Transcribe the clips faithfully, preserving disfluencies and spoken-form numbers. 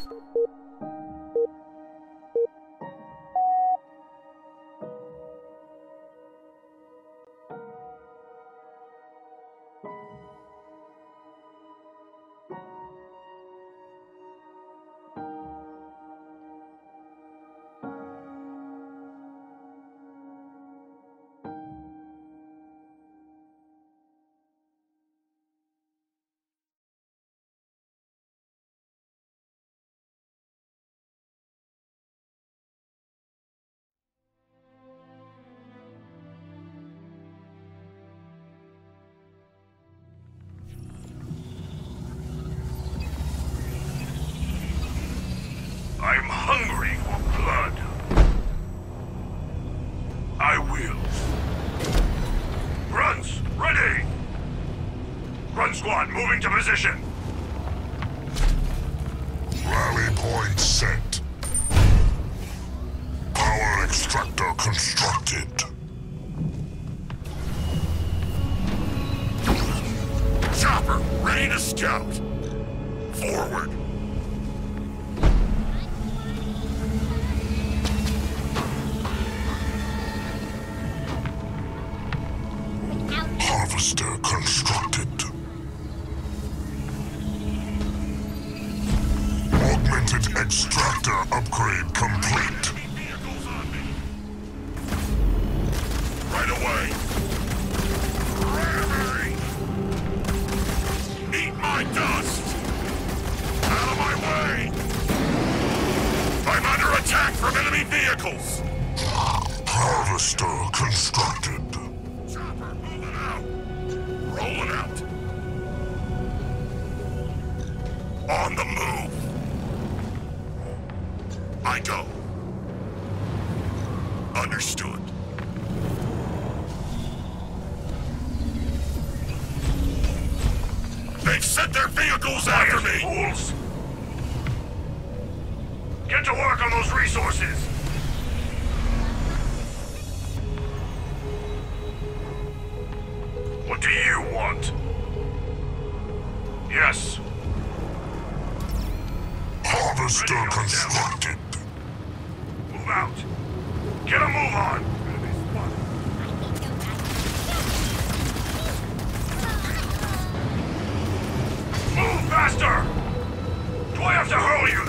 I'm hungry for blood. I will. Grunts, ready! Grunt squad, moving to position. Rally point set. Power extractor constructed. Chopper, ready to scout. Forward. Harvester constructed. Augmented extractor upgrade complete. Vehicles on me. Right away. Bravery. Eat my dust. Out of my way. I'm under attack from enemy vehicles. Harvester constructed. Chopper, moving out. Rolling out. On the move. I go. Understood. They've sent their vehicles after me! Fools! Get to work on those resources! What do you want? Yes. Harvester constructed. Move out. Get a move on. Move faster! Do I have to hurl you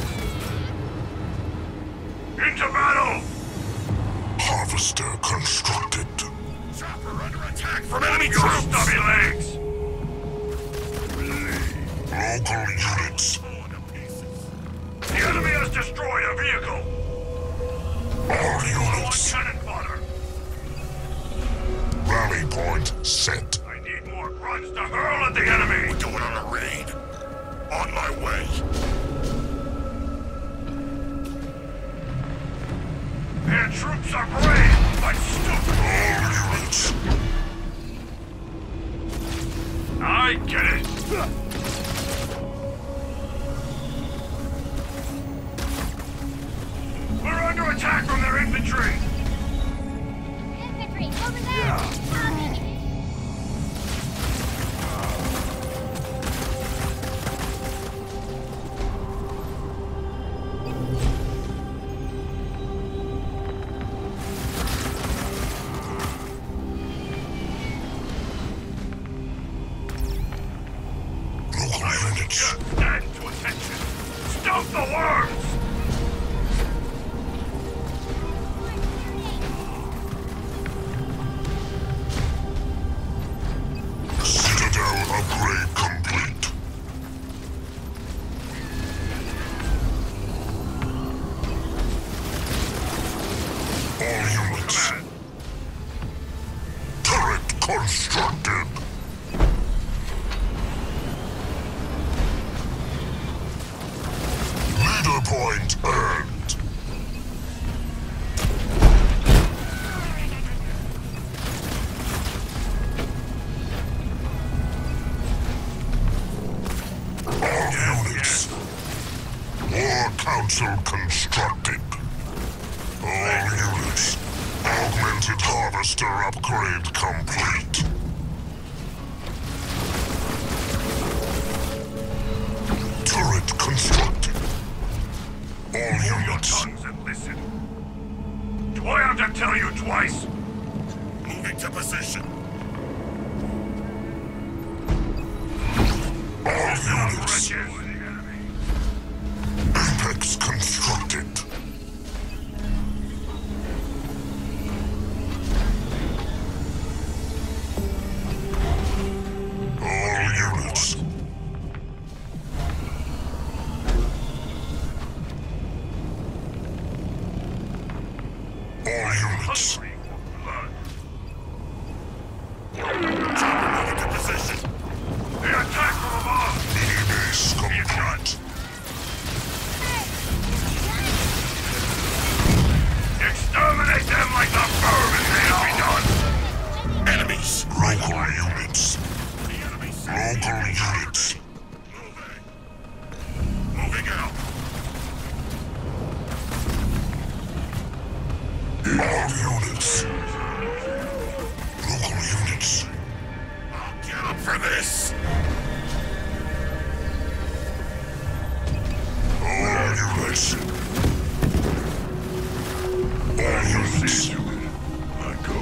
there? Into battle! Harvester constructed. Chopper under attack from enemy troops! Stubby legs! Local units. The enemy has destroyed a vehicle! All units. Cannon fodder! Rally point set. I need more grunts to hurl at the enemy! We're going on a raid. On my way. Their troops are brave, but stupid! All units. I get it! We're under attack from their infantry! Infantry, over there! Copy. Local units. Stand to attention! Stop the worms! Citadel upgrade complete. All units. Command. Turret constructed. Leader point earned. All units. War Council constructed. All units. Augmented Harvester upgrade complete. Turret constructed. units. Tongues and listen. Do I have to tell you twice? Moving to position. All units. Apex constructed. All units. All units. Hungry for blood. Chopper moving to position. The attack from above! Mini base complete. Exterminate them like the vermin they are! Enemies! Local units. The enemy Local units. Moving. Moving out. All units. Local units. I'll get up for this! All units. All units. I go.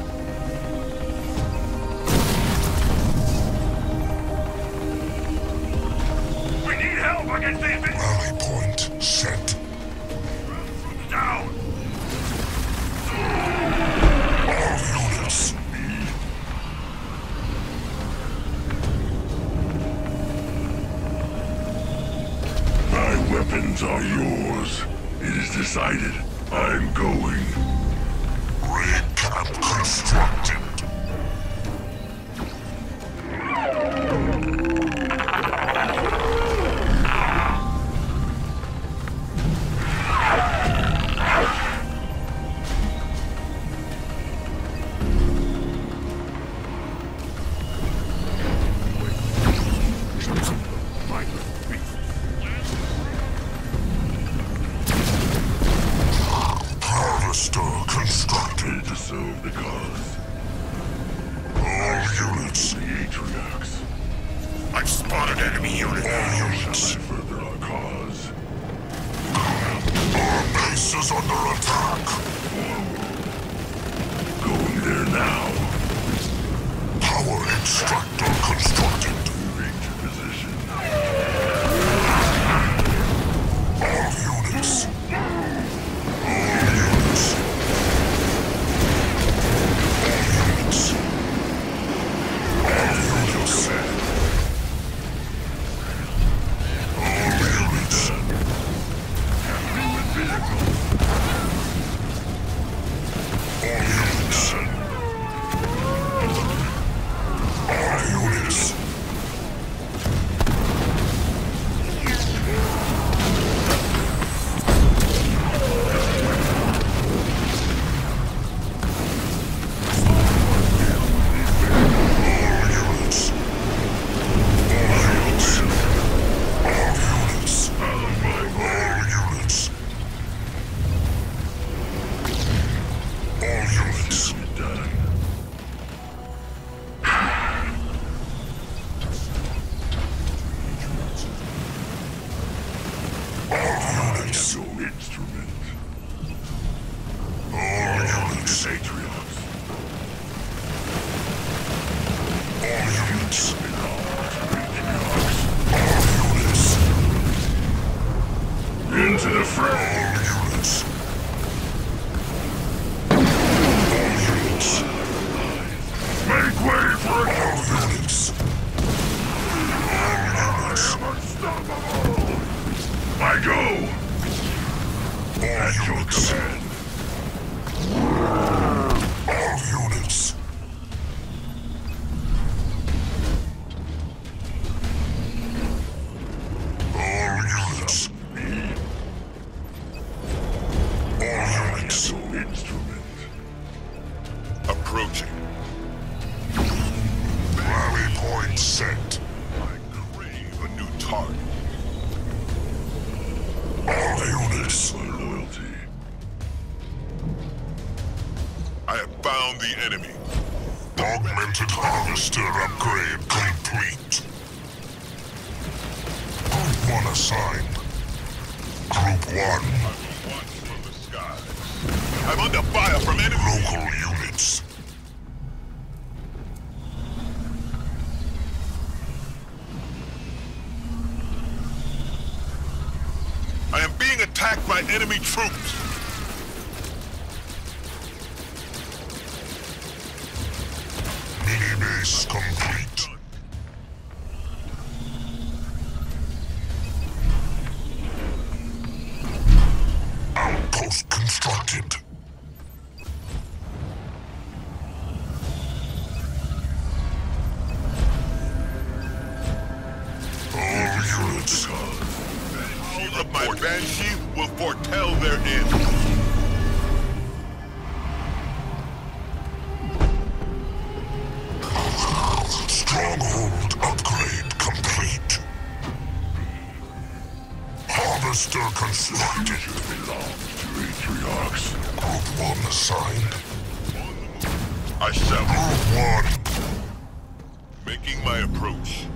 We need help against the invasion! Rally point set. Down! All units. My weapons are yours. It is decided. I'm going. Raid camp constructed. Harvester constructed. To serve the cause. All units. The Atriox. I've spotted enemy unit. All units. Further our cause. Our base is under attack. Going there now. Power extractor constructed. Moving to position. All units. All units. All units. All units. All units. All units. All units. All units. All units. All units. All units. All units. Done. All units. Your instrument. All units. Atriox. All units. Atriox. All units. Into the fray. All units. All units. Make way for a All units. All units. unstoppable. I go. At All your units. command. All units. All units. All units. Your instrument. Approaching. Rally point set. I crave a new target. All units. My loyalty. I have found the enemy. Augmented harvester upgrade complete. Group one assigned. Group one. Watch from the skies. I'm under fire from enemy. Local units. I am being attacked by enemy troops. Mini-base complete. Outpost constructed. All units. Of my Banshee will foretell their end. Stronghold upgrade complete. Harvester constructed. Belongs to Atriox. Group one assigned. I shall Group one. making my approach.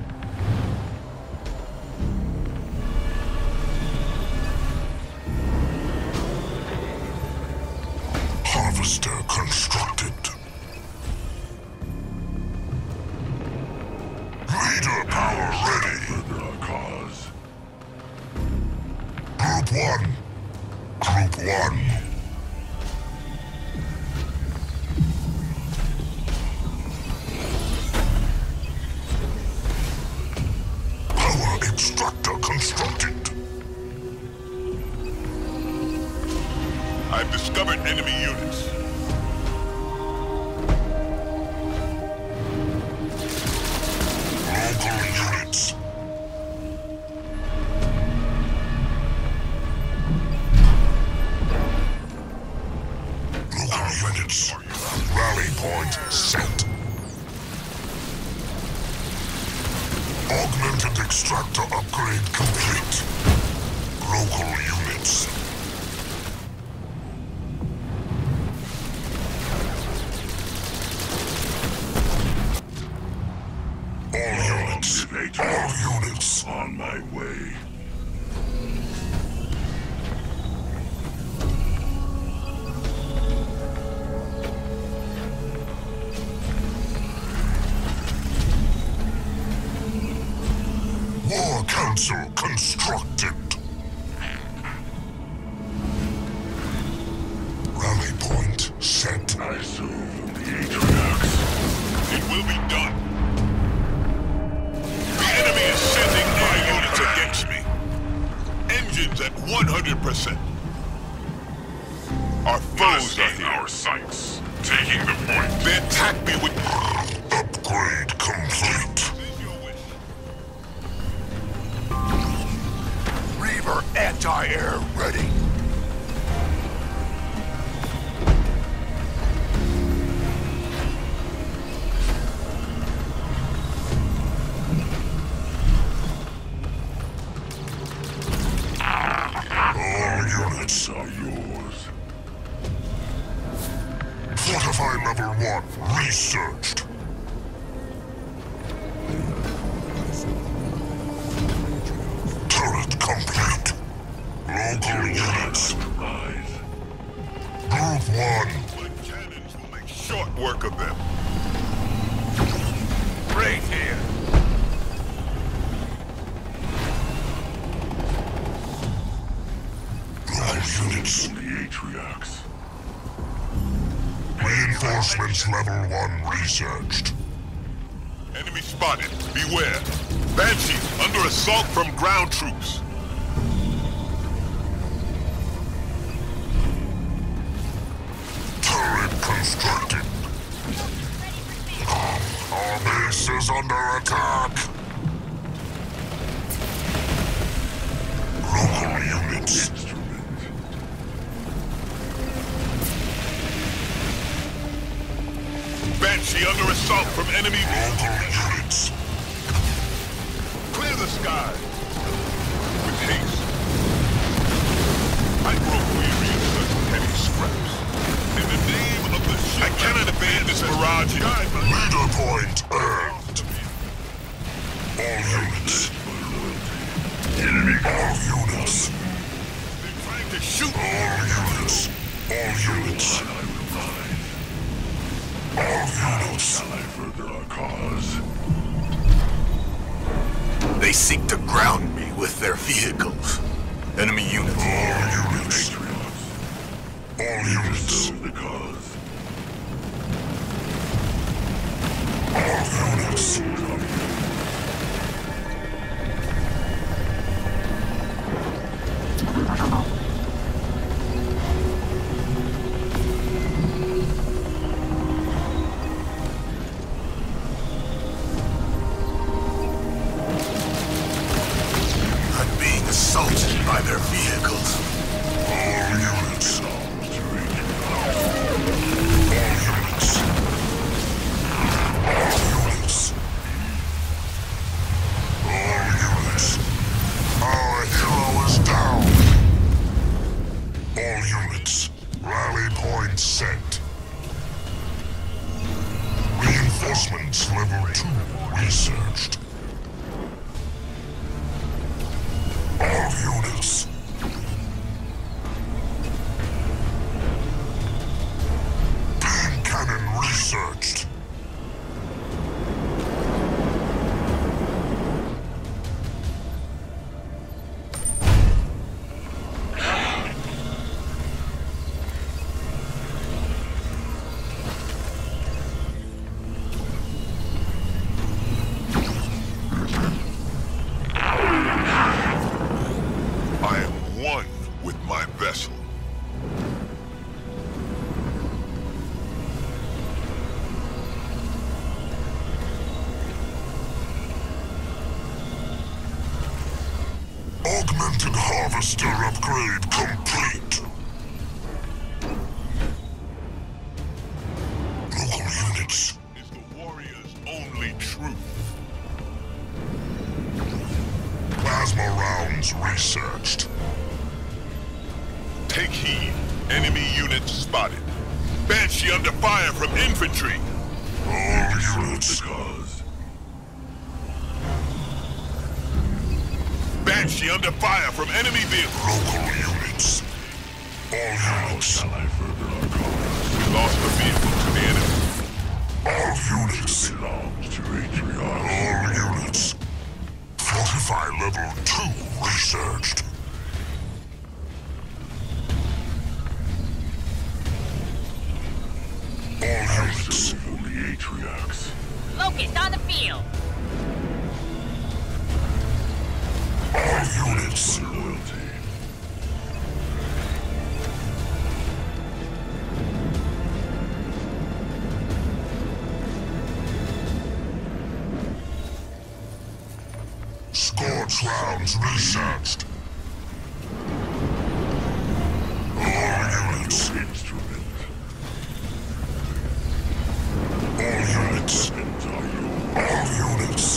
Harvester constructed. Leader power ready. Cause. Group one. Group one. Power extractor constructed. I've discovered enemy units. Local units. Local units. Rally point set. Augmented extractor upgrade complete. Local units. All units. All units. On my way. War Council constructed. Rally point set. I serve the Atriox. It will be done. The enemy is sending air units against me. Engines at one hundred percent. Our foes are here. Our sights. Taking the point. They attack me with... Upgrade complete. Reaver anti-air ready. All units are yours. Fortify level one researched. Turret complete. Local units. Group one. My cannons will make short work of them. Right here. Local units. The Atriox. Reinforcements level one researched. Enemy spotted. Beware. Banshee under assault from ground troops. Turret constructed. Our base is under attack. Local units. Banshee under assault from enemy... Local units. Clear the sky. With haste. I grow weary of such petty scraps. In the name of the ship... I cannot abandon this barrage. Leader point earned. All units. Enemy. All units. Shoot! All units. All units. All units. Shall I further our cause? They seek to ground me with their vehicles. Enemy units. All units. All units. The cause. All units. I'm being assaulted by their vehicles. All units. All units. All units. All units. Our hero is down. All units. Rally point set. Reinforcements level two researched. All units. Beam cannon researched. I am one with my vessel. Augmented harvester upgrade complete. Local units. Is the warrior's only truth. Plasma rounds researched. Take heed. Enemy units spotted. Banshee under fire from infantry. All units. Cause. Banshee under fire from enemy vehicles. Local units. All units. Shall I further our cause? We lost the vehicle to the enemy. All units. Belongs to Atrion. All units. Fortify level two researched. All units. From the Atriox. Locust on the field. All units. Loyalty. Scorch rounds researched. All units. Instrument. All units. All units.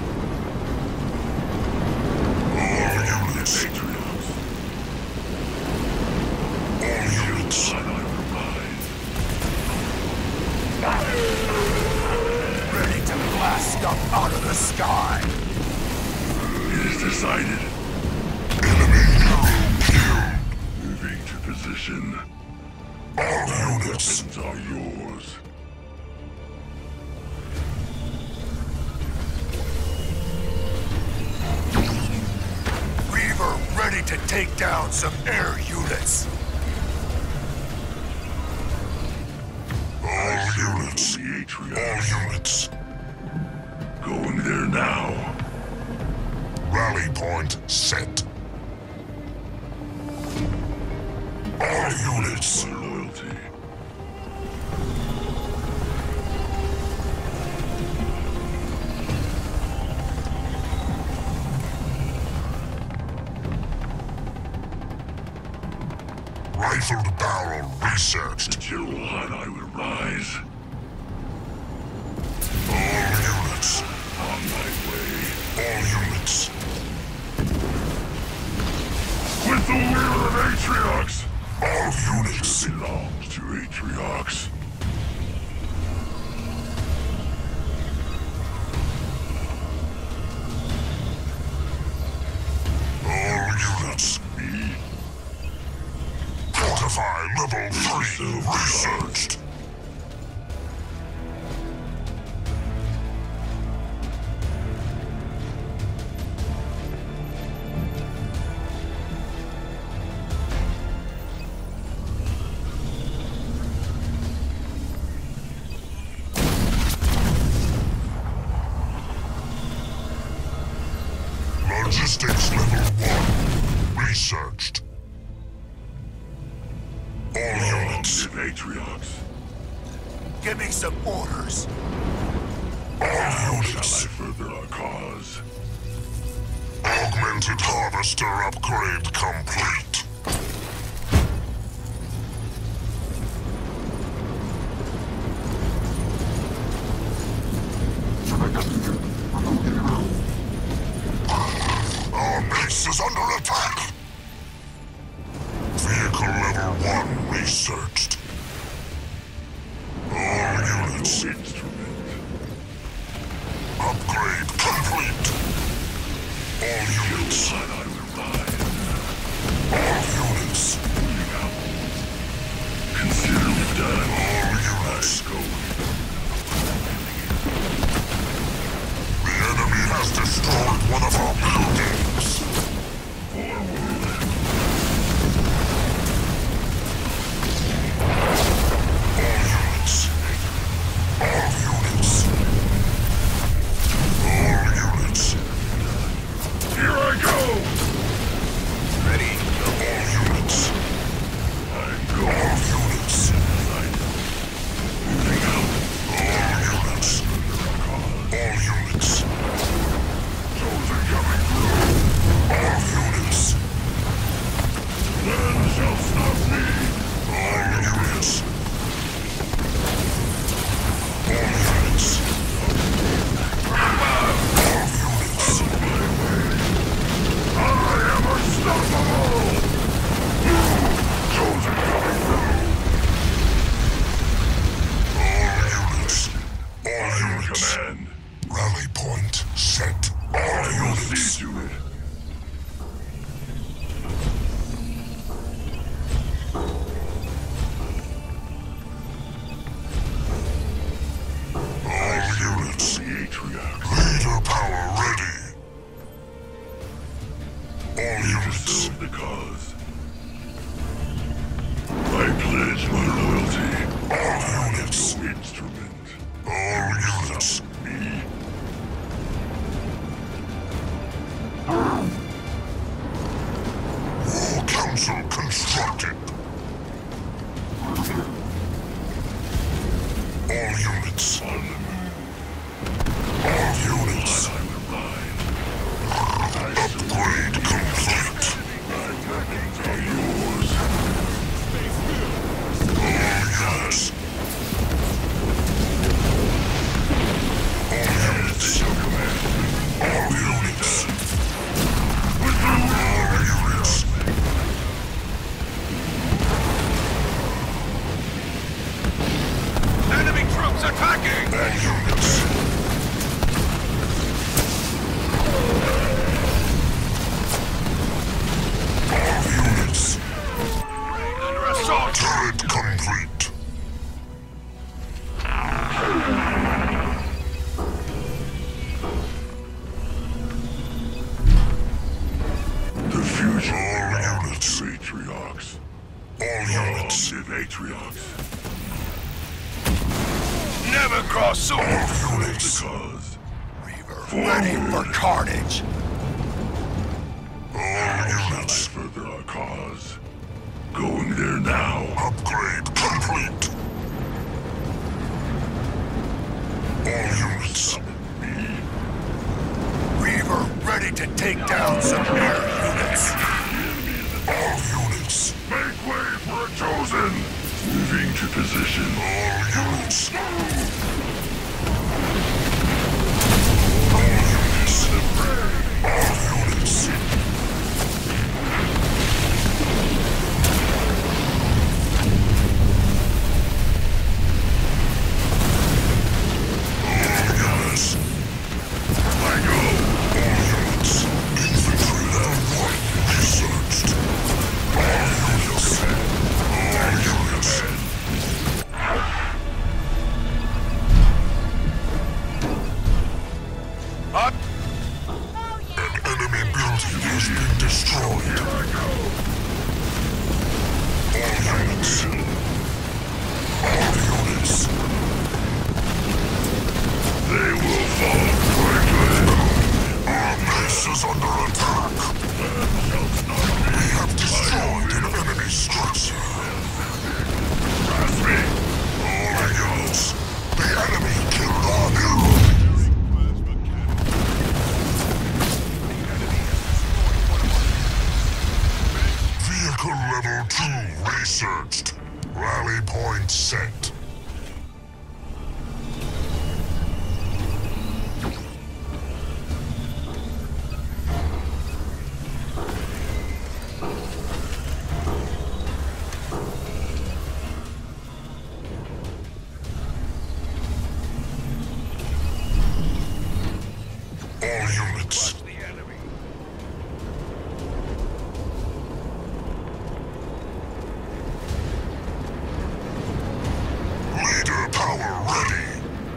All units. All units. Ready to blast stuff out of the sky. It is decided. Enemy hero killed. Moving to position. All units. Weapons are yours. Weaver ready to take down some air units. All units. All units. Going there now. Rally point set. All units. Loyalty. Rifled barrel researched. General and I will rise. All units. On my way. All units. With the will of Atriox! All units belongs to Atriox. All units. Me. Fortify level three researched. Logistics level one researched. All units. Atriox. Give me some orders. All units. Shall I further our cause? Augmented harvester upgrade complete. Our base is under attack. Vehicle level one researched. All units. Instrument. Upgrade complete. All units. Blood I will ride. All units. Consider it done. All units. Go. The enemy has destroyed one of our buildings. Forward. All units. All units. Here I go. Ready? All units. I'm All going. units. Moving out. All units. All units. Chosen coming through. All units. None shall stop me. All units. All units. All units. I am unstoppable. Chosen coming through. All units. All Your units. command. Rally point set. All I will units. see to it. All units. The Atriox. Leader power ready. All To units. serve the cause. I pledge my loyalty. All units. No instrument. All units. Me. War Council constructed. All units. On the move. All units. I will ride. Upgrade complete. My weapons are yours. All units. All units. Your command. All units. With you. All units. Enemy troops attacking! All units. All units. Under assault! Turret complete. The fusion. All units. Atriox. All units. Omniv Atriox. Never cross swords! All The units. cause. Reaver, ready for carnage. All Shall I units. further our cause? Going there now. Upgrade complete. All units. Me. Reaver, ready to take down some air units. All units. Make way for a chosen. Moving to position. All units. All units. All units. I go. All units. Infantry level one researched. All units. All has been destroyed. All units. All units. They will fall quickly. Our base is under attack. We have destroyed an enemy structure. All units. The enemy killed our hero. Vehicle level two researched. Rally point set. All units. Leader power ready.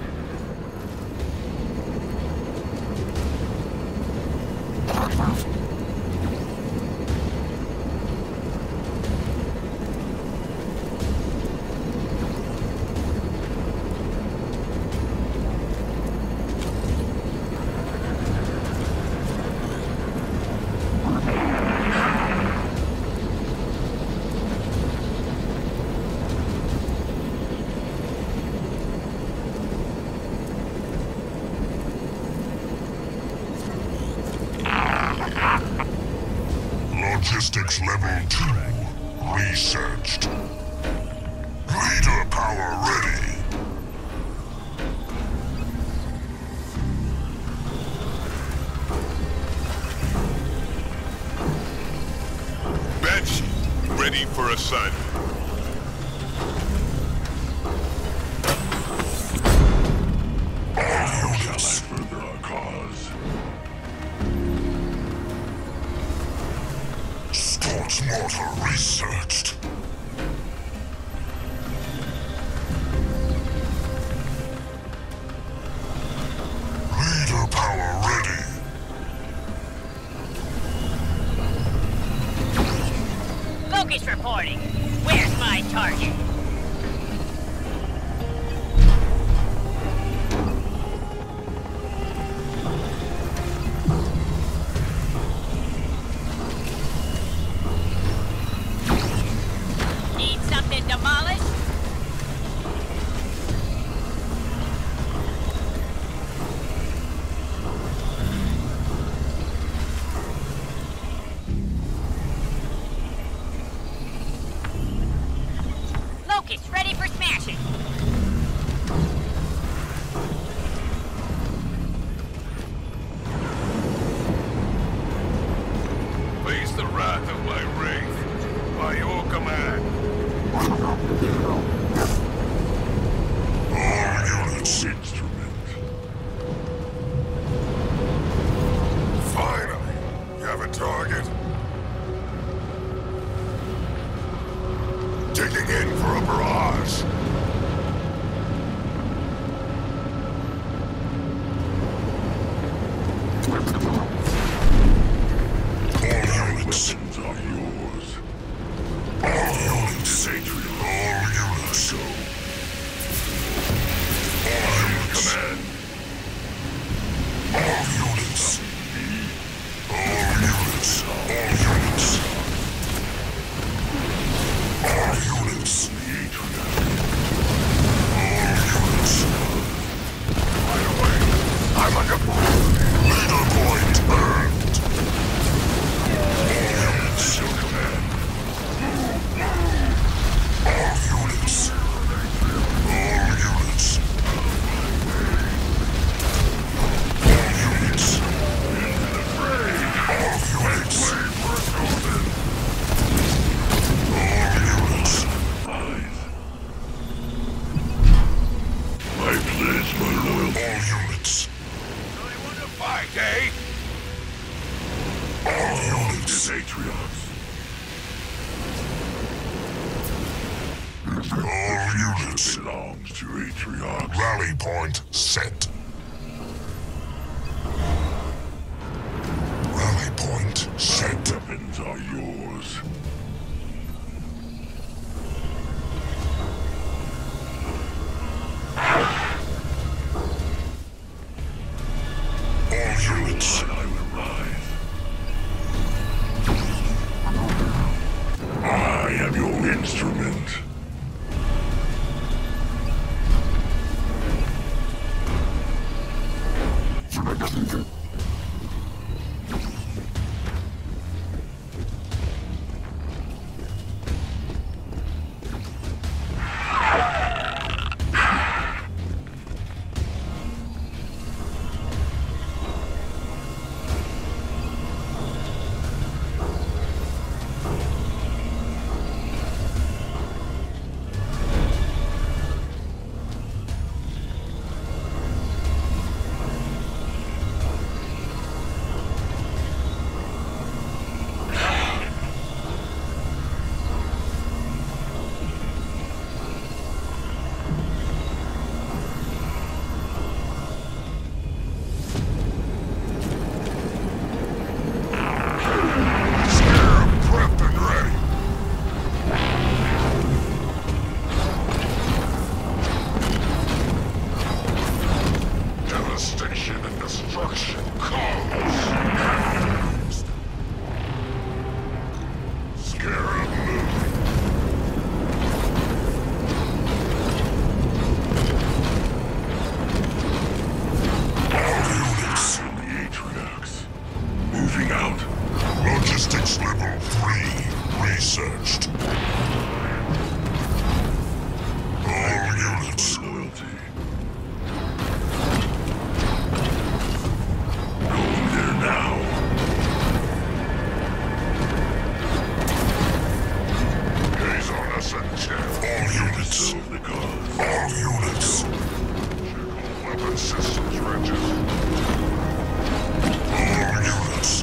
Logistics level two researched. Leader power ready. Banshee, ready for assignment. All units. Further our cause. Sports mortar researched. Leader power ready. Focus reporting. Where's my target? Need something demolished? Locust, ready for smashing. Face the wrath of my wraith. By your command. All units. Instrument. Finally, you have a target? Digging in for a barrage. All units. Weapons are yours. All units. Atrium. All units. Go. All units. Command. All units. All units. All units. All units. All units. Right away. I'm under Leader point earned. All units. Your command. All units. All units. All units. All units. All units. I pledge my loyalty. All units. So you want to fight, eh? All units. Atriox. All units. Belongs to Atriox. Rally point set. Rally point set. Worlds are yours. All units. I will rise. I am your instrument. Logistics level three researched. All units. Loyalty. Going there now. Gaze on us and check. All units. Serve the cause. All units. Check all weapon systems, Regis. All units.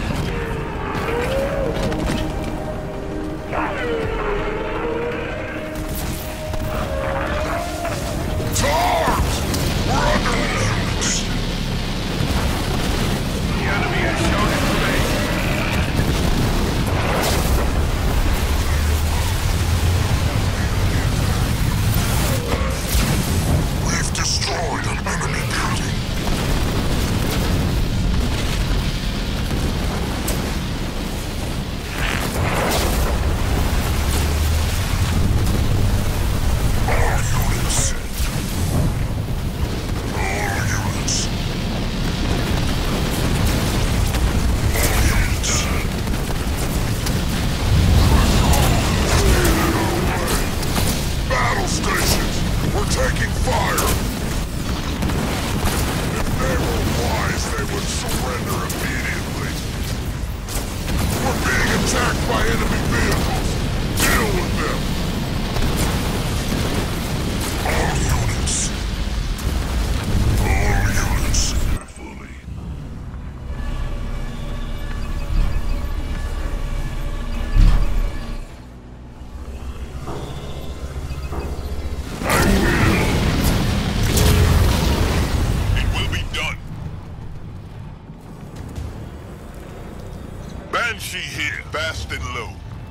Banshee here, fast and low.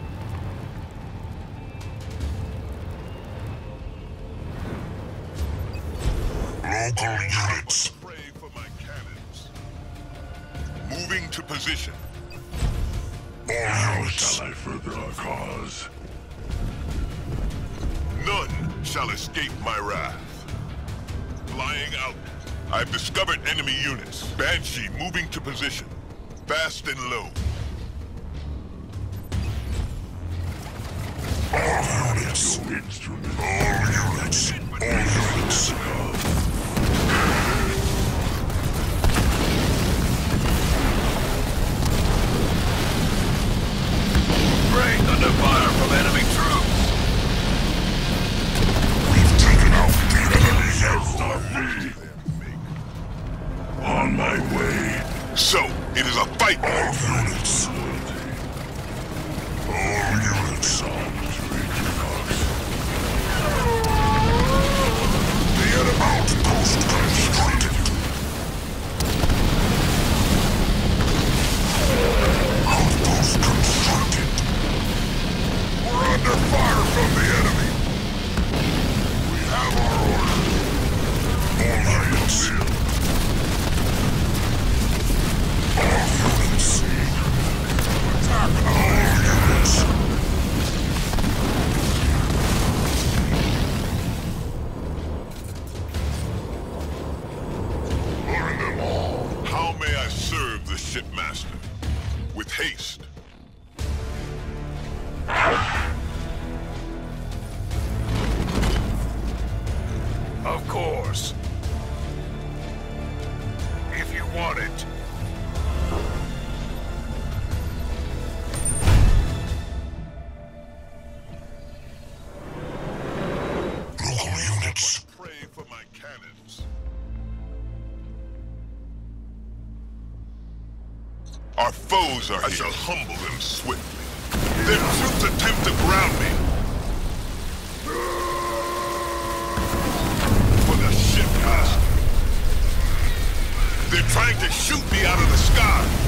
Local units. Pray for my cannons. Moving to position. All units. Shall I further our cause? None shall escape my wrath. Flying out. I've discovered enemy units. Banshee moving to position. Fast and low. All units. Your instrument. All units. All units. Rain under fire from enemy troops. We've taken out the enemy hero. On my way. So, it is a fight. All units. All units. The enemy outpost constructed. Outpost constructed. haste. Of course. If you want it. Local units. Pray for my cannons. Our foes are here. I shall humble them swiftly. Their troops attempt to ground me. For the ship master. They're trying to shoot me out of the sky.